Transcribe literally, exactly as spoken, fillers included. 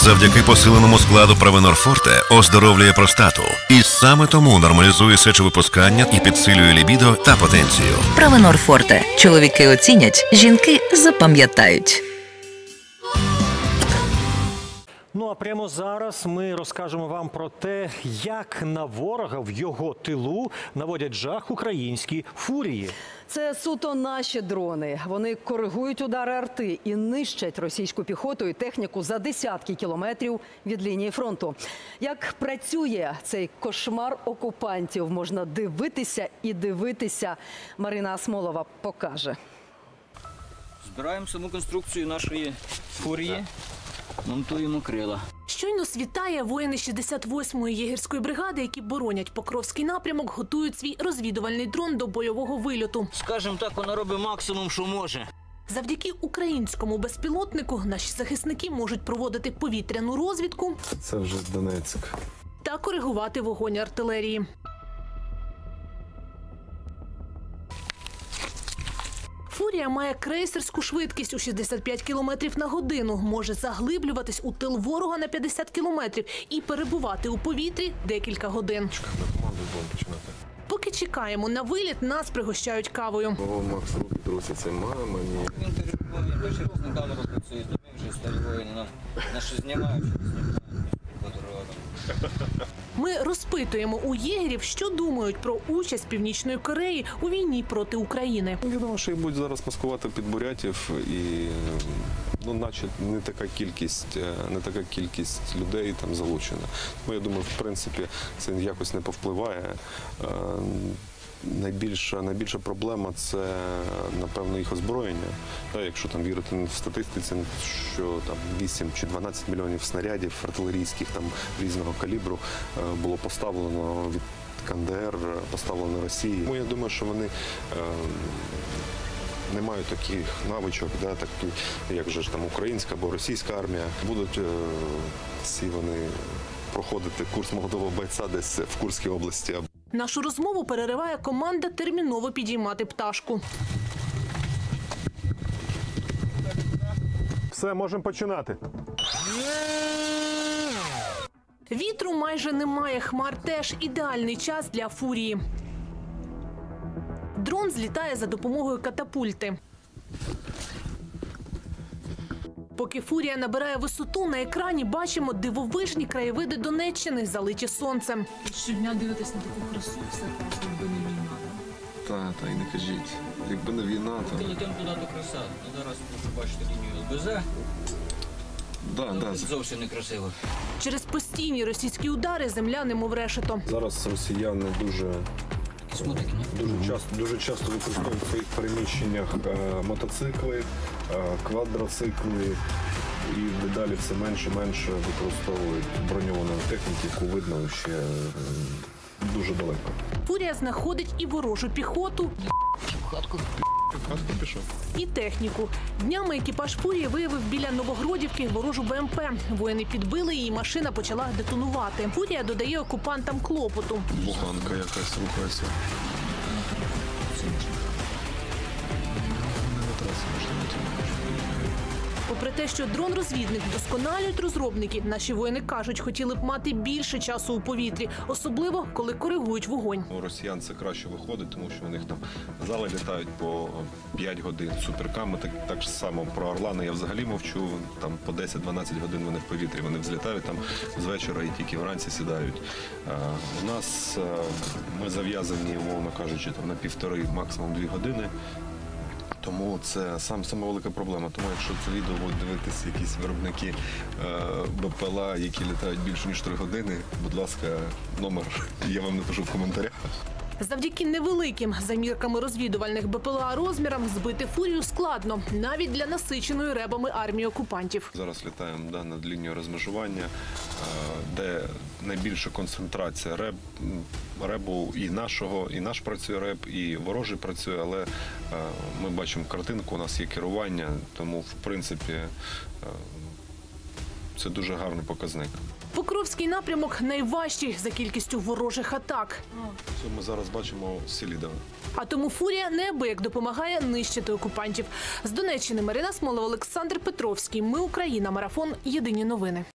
Завдяки посиленому складу Провенор Форте оздоровлює простату. І саме тому нормалізує сечовипускання і підсилює лібідо та потенцію. Провенор Форте. Чоловіки оцінять, жінки запам'ятають. Ну а прямо зараз ми розкажемо вам про те, як на ворога в його тилу наводять жах українські фурії. Це суто наші дрони. Вони коригують удари арти і нищать російську піхоту і техніку за десятки кілометрів від лінії фронту. Як працює цей кошмар окупантів, можна дивитися і дивитися. Марина Асмолова покаже. Збираємо саму конструкцію нашої фурії. Монтуємо крила. Щойно світає, воїни шістдесят восьмої єгерської бригади, які боронять Покровський напрямок, готують свій розвідувальний дрон до бойового вильоту. Скажімо так, вона робить максимум, що може. Завдяки українському безпілотнику наші захисники можуть проводити повітряну розвідку. Це вже Донецьк. Та коригувати вогонь артилерії. Фурія має крейсерську швидкість у шістдесят п'ять кілометрів на годину, може заглиблюватись у тил ворога на п'ятдесят кілометрів і перебувати у повітрі декілька годин. Поки чекаємо на виліт, нас пригощають кавою. О, Макс, руки трусяться, мама, ні. Він перший раз недавно розпрацює, то ми вже старі воїни, нас щось знімають, Ми розпитуємо у єгерів, що думають про участь Північної Кореї у війні проти України. Я думаю, що їх будуть зараз маскувати під бурятів і, ну, наче не така кількість, не така кількість людей там залучена. Тому я думаю, в принципі, це якось не повпливає. Найбільша, найбільша проблема – це, напевно, їх озброєння. Якщо там вірити в статистиці, що там вісім чи дванадцять мільйонів снарядів артилерійських там різного калібру було поставлено від КНДР, поставлено Росії. Тому я думаю, що вони не мають таких навичок, да, такі, як же ж там українська або російська армія. Будуть всі вони проходити курс молодого бойця десь в Курській області. Нашу розмову перериває команда терміново підіймати пташку. Все, можемо починати. Вітру майже немає, хмар теж. Ідеальний час для фурії. Дрон злітає за допомогою катапульти. Поки фурія набирає висоту, на екрані бачимо дивовижні краєвиди Донеччини, залиті сонцем. Щодня дивитесь на таку красу, все просто, якби не війна, так? Та, та, і не кажіть. Якби не війна, то... Коли йдемо туди, то краса. Ну, зараз можна бачити лінію ел бе зет. Да, ну, да. Зовсім не красиво. Через постійні російські удари земля немов решето. Зараз росіяни дуже... Смотрики, Дуже часто, дуже часто використовують в своїх переміщеннях е, мотоцикли, е, квадроцикли і дедалі все менше-менше використовують броньовану техніку, яку видно ще е, дуже далеко. Фурія знаходить і ворожу піхоту, Хатку. Хатку пішов. і техніку. Днями екіпаж фурії виявив біля Новогродівки ворожу Бе Ем Пе. Воїни підбили її, машина почала детонувати. Фурія додає окупантам клопоту. Буханка якась рухається. Попри те, що дрон-розвідник вдосконалюють розробники, наші воїни кажуть, хотіли б мати більше часу у повітрі, особливо, коли коригують вогонь. У росіян це краще виходить, тому що у них там зали літають по п'ять годин. Суперками так, так само про Орлани я взагалі мовчу. Там по десять-дванадцять годин вони в повітрі, вони взлітають там з вечора і тільки вранці сідають. А, у нас а, ми зав'язані, умовно кажучи, там на півтори, максимум дві години. Тому це сам сама велика проблема. Тому якщо це відео будуть дивитися якісь виробники е, Бе Пе Ел А, які літають більше ніж три години, будь ласка, номер я вам напишу в коментарях. Завдяки невеликим замірками розвідувальних Бе Пе Ел А розмірам збити фурію складно, навіть для насиченої ребами армії окупантів. Зараз літаємо да, над лінією розмежування, де найбільша концентрація реб, ребу і нашого, і наш працює реб, і ворожий працює, але ми бачимо картинку, у нас є керування, тому в принципі це дуже гарний показник. Покровський напрямок найважчий за кількістю ворожих атак. Це ми зараз бачимо Селідове. А тому фурія неабияк допомагає нищити окупантів. З Донеччини Марина Асмолова, Олександр Петровський. Ми Україна. Марафон. Єдині новини.